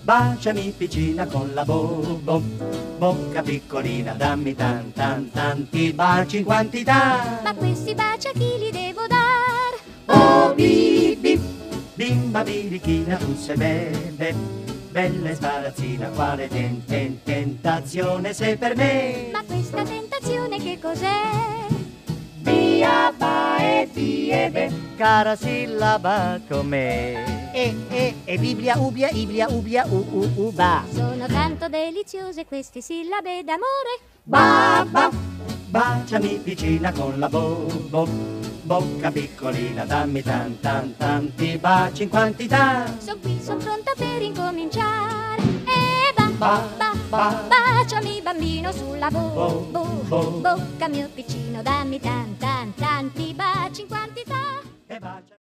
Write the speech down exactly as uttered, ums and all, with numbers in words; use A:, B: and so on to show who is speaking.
A: baciami piccina con la bo, bo, bocca piccolina, dammi tan tan tanti baci in quantità.
B: Ma questi baci a chi li devo dar?
A: Oh bip, bimba birichina, tu sei belle, bella e sbarazzina, quale ten, ten, tentazione sei per me.
B: Ma questa tentazione che cos'è?
A: Via, va e viene, cara sillaba con me.
C: E, e, e biblia, ubia, iblia, ubia, u, u, uba.
B: Sono tanto deliziose queste sillabe d'amore.
A: Ba, ba, baciami piccina con la bo, bo, bocca piccolina, dammi tan tan tanti baci in quantità.
B: Son qui, son pronta per incominciare. E va,
A: Ba,
B: ba,
A: ba,
B: baciami bambino sulla bo,
A: Bo,
B: bo,
A: bo.
B: bocca mio piccino, dammi tan tan tanti baci in quantità.
A: e bacia.